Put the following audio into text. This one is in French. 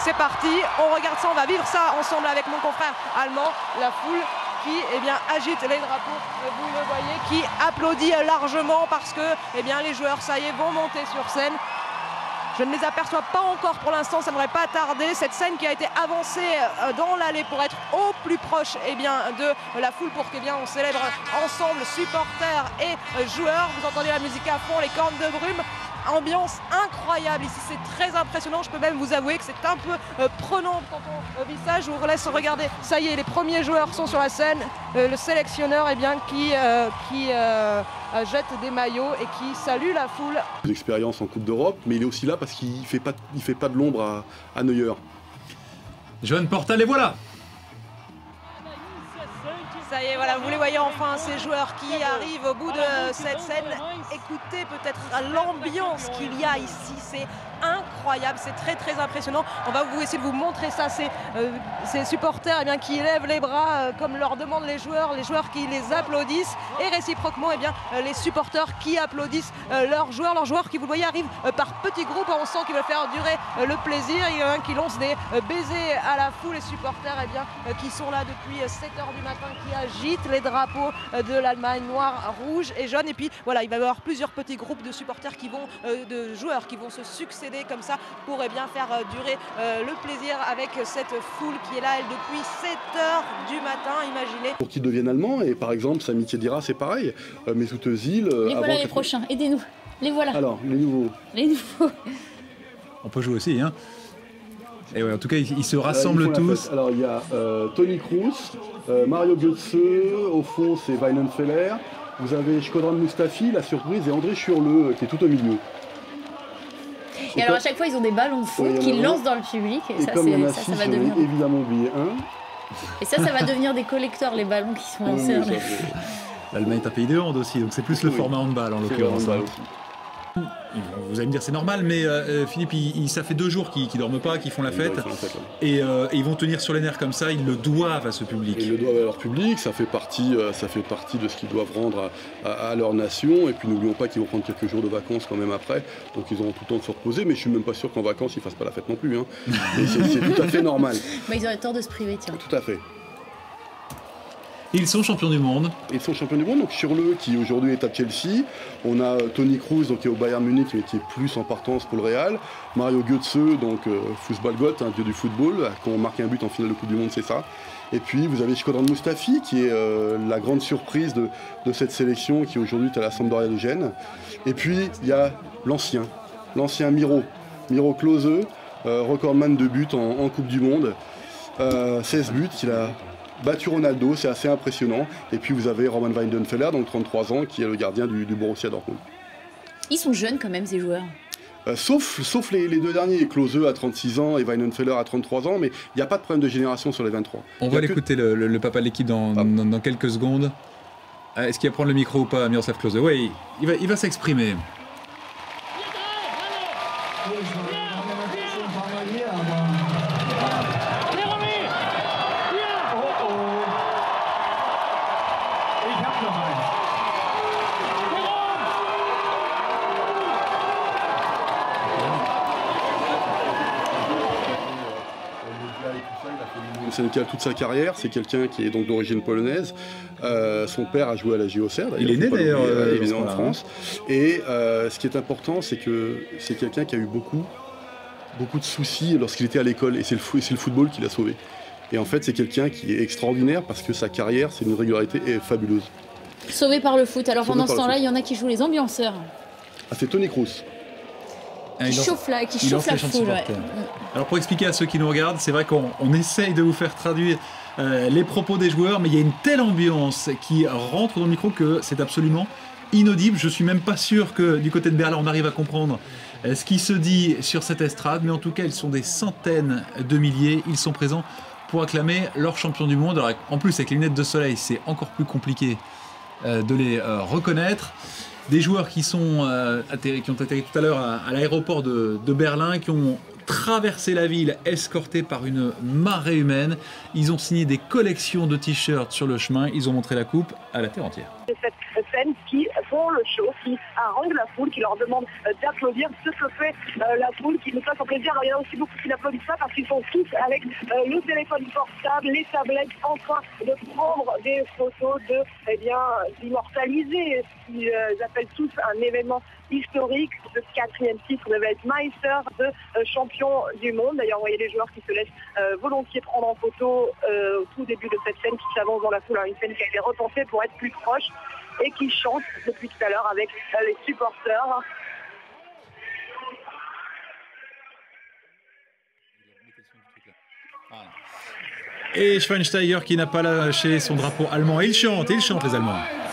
c'est parti, on regarde ça, on va vivre ça ensemble avec mon confrère allemand, la foule qui agite les drapeaux, vous le voyez, qui applaudit largement parce que les joueurs, ça y est, vont monter sur scène. Je ne les aperçois pas encore pour l'instant, ça ne devrait pas tarder. Cette scène qui a été avancée dans l'allée pour être au plus proche de la foule pour qu'on célèbre ensemble supporters et joueurs. Vous entendez la musique à fond, les cornes de brume. Ambiance incroyable ici, c'est très impressionnant. Je peux même vous avouer que c'est un peu prenant quand on vit ça. Je vous laisse regarder. Ça y est, les premiers joueurs sont sur la scène. Le sélectionneur qui jette des maillots et qui salue la foule. L'expérience en Coupe d'Europe, mais il est aussi là parce qu'il ne fait pas de l'ombre à Neuer. Johan Portal, et voilà. Ça y est, voilà, vous les voyez enfin, ces joueurs qui arrivent au bout de cette scène. Écoutez peut-être l'ambiance qu'il y a ici, c'est incroyable, c'est très très impressionnant. On va essayer de vous montrer ça, ces supporters qui lèvent les bras comme leur demandent les joueurs qui les applaudissent et réciproquement les supporters qui applaudissent leurs joueurs qui, vous le voyez, arrivent par petits groupes. On sent qu'ils veulent faire durer le plaisir. Il y en a un qui lance des baisers à la foule, les supporters qui sont là depuis 7h du matin, qui agitent les drapeaux de l'Allemagne, noir, rouge et jaune. Et puis voilà, il va y avoir plusieurs petits groupes de supporters de joueurs qui vont se succéder comme ça pour faire durer le plaisir avec cette foule qui est là, elle, depuis 7h du matin, imaginez. Pour qu'ils deviennent allemands, et par exemple, Sami Khedira, c'est pareil. Mesut Özil... Les voilà les prochains, aidez-nous. Les voilà. Alors, les nouveaux. Les nouveaux. On peut jouer aussi, hein. Et ouais, en tout cas, ils se rassemblent tous. Alors, il y a Toni Kroos, Mario Götze, au fond, c'est Weidenfeller. Vous avez Shkodran Mustafi, la surprise, et André Schürrle, qui est tout au milieu. Et alors, à chaque fois, ils ont des ballons de foot qu'ils lancent dans le public. Et ça, comme il y en a ça 6, va devenir... évidemment oublié un. Et ça va devenir des collecteurs, les ballons qui sont lancés. L'Allemagne est un pays de hand aussi, donc c'est plus le format handball en l'occurrence. Vous allez me dire c'est normal, mais Philippe, ça fait 2 jours qu'ils dorment pas, qu'ils font la fête, et ils vont tenir sur les nerfs comme ça. Ils le doivent à ce public. Ils le doivent à leur public, ça fait partie de ce qu'ils doivent rendre à leur nation. Et puis n'oublions pas qu'ils vont prendre quelques jours de vacances quand même après, donc ils auront tout le temps de se reposer. Mais je suis même pas sûr qu'en vacances ils fassent pas la fête non plus. Hein. Et c'est tout à fait normal. Ils auraient tort de se priver, tiens. Tout à fait. Ils sont champions du monde. Ils sont champions du monde, donc Schürrle qui aujourd'hui est à Chelsea. On a Toni Kroos donc, qui est au Bayern Munich mais qui est plus en partance pour le Real. Mario Götze, donc Fußballgott, un dieu du football, quand on marque un but en finale de Coupe du Monde, c'est ça. Et puis vous avez Shkodran Mustafi qui est la grande surprise de cette sélection qui aujourd'hui est à la Sampdoria de Gênes. Et puis il y a l'ancien Miro Klose, recordman de buts en Coupe du Monde. 16 buts qu'il a battu Ronaldo, c'est assez impressionnant. Et puis vous avez Roman Weidenfeller, donc 33 ans, qui est le gardien du Borussia Dortmund. Ils sont jeunes quand même, ces joueurs. Sauf les 2 derniers, Klose à 36 ans et Weidenfeller à 33 ans, mais il n'y a pas de problème de génération sur les 23. On va l'écouter, le papa de l'équipe, dans quelques secondes. Est-ce qu'il va prendre le micro ou pas, Miroslav Klose? Oui, il va s'exprimer. Sénégal toute sa carrière, c'est quelqu'un qui est donc d'origine polonaise. Son père a joué à la JOCR. Il est né d'ailleurs en France. Et ce qui est important, c'est que c'est quelqu'un qui a eu beaucoup de soucis lorsqu'il était à l'école. Et c'est le football qui l'a sauvé. Et en fait, c'est quelqu'un qui est extraordinaire parce que sa carrière, c'est une régularité fabuleuse. Sauvé par le foot. Alors pendant ce temps-là, il y en a qui jouent les ambianceurs. Ah, c'est Toni Kroos. Qui chauffe la foule. Ouais. Alors pour expliquer à ceux qui nous regardent, c'est vrai qu'on essaye de vous faire traduire les propos des joueurs, mais il y a une telle ambiance qui rentre dans le micro que c'est absolument inaudible. Je suis même pas sûr que du côté de Berlin on arrive à comprendre ce qui se dit sur cette estrade, mais en tout cas ils sont des centaines de milliers, ils sont présents pour acclamer leur champion du monde. Alors en plus avec les lunettes de soleil, c'est encore plus compliqué de les reconnaître. Des joueurs qui ont atterri tout à l'heure à l'aéroport de Berlin, qui ont traversé la ville escortés par une marée humaine. Ils ont signé des collections de t-shirts sur le chemin. Ils ont montré la coupe à la terre entière. Cette scène qui font le show, qui harangue la foule, qui leur demande d'applaudir ce que fait la foule, qui nous fait son plaisir. Alors, il y en a aussi beaucoup qui n'applaudissent pas parce qu'ils sont tous avec le téléphone portable, les tablettes, en train de prendre des photos, d'immortaliser ce qu'ils appellent tous un événement historique, ce 4e titre de Weltmeister, de champion du monde. D'ailleurs, vous voyez les joueurs qui se laissent volontiers prendre en photo au tout début de cette scène, qui s'avance dans la foule, une scène qui a été repensée pour être plus proche et qui chante depuis tout à l'heure avec les supporters. Et Schweinsteiger qui n'a pas lâché son drapeau allemand. Il chante les Allemands.